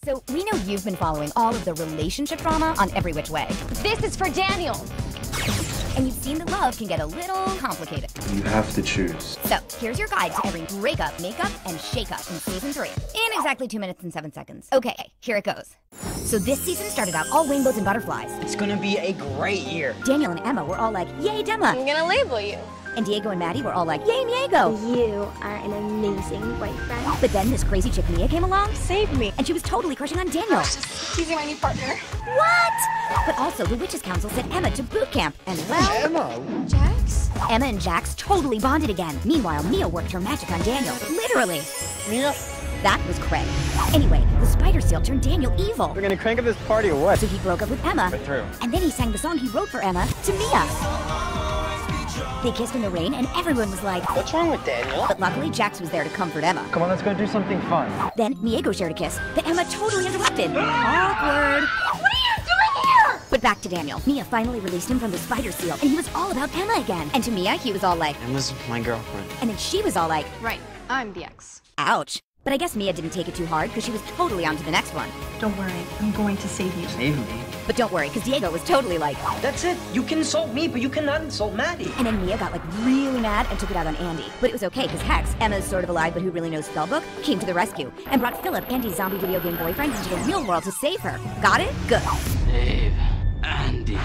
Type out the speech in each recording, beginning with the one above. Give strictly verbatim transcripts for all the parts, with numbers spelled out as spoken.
So we know you've been following all of the relationship drama on Every Which Way. This is for Daniel. And you've seen that love can get a little complicated. You have to choose. So here's your guide to every breakup, makeup, and shakeup in season three. In exactly two minutes and seven seconds. Okay, here it goes. So this season started out all rainbows and butterflies. It's gonna be a great year. Daniel and Emma were all like, yay, Dema. I'm gonna label you. And Diego and Maddie were all like, yay, Miego. You are an amazing boyfriend. But then this crazy chick Mia came along. Save me. And she was totally crushing on Daniel. He's my new partner. What? But also, the Witches Council sent Emma to boot camp. And well, Emma! Jax? Emma and Jax totally bonded again. Meanwhile, Mia worked her magic on Daniel. Literally. Mia? That was cray. Anyway, the spider seal turned Daniel evil. We're gonna crank up this party or what? So he broke up with Emma. But through. And then he sang the song he wrote for Emma to Mia. They kissed in the rain, and everyone was like, What's wrong with Daniel? but luckily Jax was there to comfort Emma. Come on, let's go do something fun. Then Miego shared a kiss that Emma totally interrupted. Awkward. What are you doing here? But back to Daniel. Mia finally released him from the spider seal, and he was all about Emma again. And to Mia, he was all like, Emma's my girlfriend. and then she was all like, Right, I'm the ex. ouch. But I guess Mia didn't take it too hard because she was totally on to the next one. Don't worry, I'm going to save you. Save me. But don't worry, because Diego was totally like, That's it. You can insult me, but you cannot insult Maddie. and then Mia got like really mad and took it out on Andy. But it was okay because Hex, Emma's sort of alive but who really knows spellbook, came to the rescue and brought Philip, Andy's zombie video game boyfriend, into the real world to save her. Got it? Good. Save Andy.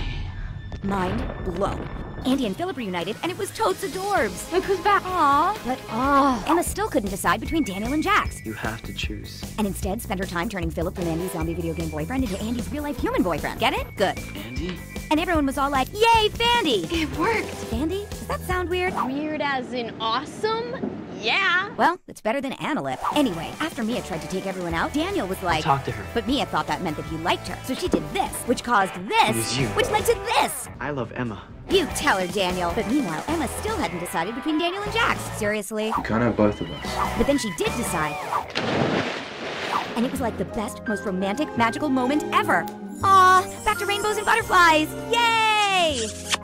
Mind blown. Andy and Philip reunited and it was totes adorbs. Look who's back. Aww. But oh, Emma still couldn't decide between Daniel and Jax. You have to choose. And instead spent her time turning Philip from Andy's zombie video game boyfriend into Andy's real life human boyfriend. Get it? Good. Andy? And everyone was all like, yay, Fandy! It worked. Fandy? Does that sound weird? Weird as in awesome? Yeah. Well, it's better than Annalip. Anyway, after Mia tried to take everyone out, Daniel was like, Talk to her. but Mia thought that meant that he liked her. So she did this, which caused this, It was you. which led to this. I love Emma. You tell her, Daniel. But meanwhile, Emma still hadn't decided between Daniel and Jax. Seriously? You can't have both of us. But then she did decide. And it was like the best, most romantic, magical moment ever. Aw, back to rainbows and butterflies. Yay!